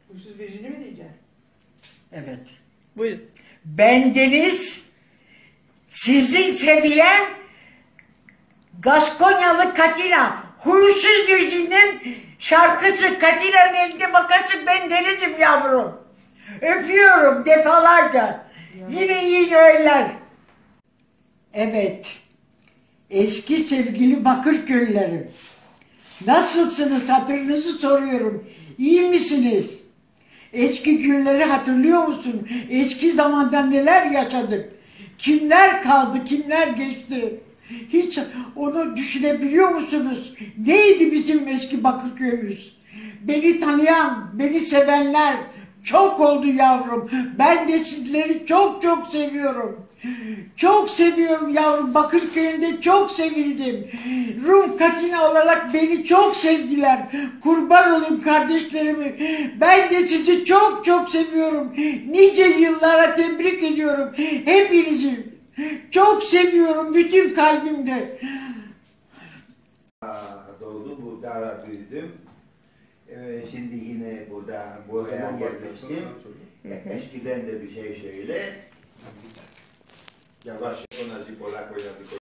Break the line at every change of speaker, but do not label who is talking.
Huysuz Virjin'i mi diyeceksin?
Evet.
Buyurun.
Bendeniz sizi sevilen Gaskonyalı Katina. Huysuz Virjin'in şarkısı Katina'nın elinde bakası bendenizim yavrum. Öpüyorum defalarca. Yine iyi öğler. Evet. Eski sevgili Bakırköylülerim. Nasılsınız, hatırınızı soruyorum. İyi misiniz? Eski günleri hatırlıyor musun? Eski zamanda neler yaşadık? Kimler kaldı, kimler geçti? Hiç onu düşünebiliyor musunuz? Neydi bizim eski Bakırköy'ümüz? Beni tanıyan, beni sevenler çok oldu yavrum. Ben de sizleri çok çok seviyorum. Çok seviyorum yavrum. Bakırköy'ünde çok sevildim. Rum Katina olarak beni çok sevdiler. Kurban olayım kardeşlerimi. Ben de sizi çok çok seviyorum. Nice yıllara tebrik ediyorum. Hepinizi çok seviyorum bütün kalbimde.
Doğdu, burada büyüdüm. Şimdi yine buraya gelmiştim. Eskiden de bir şey söyle. Yavaş, ona bir Polak oynadık.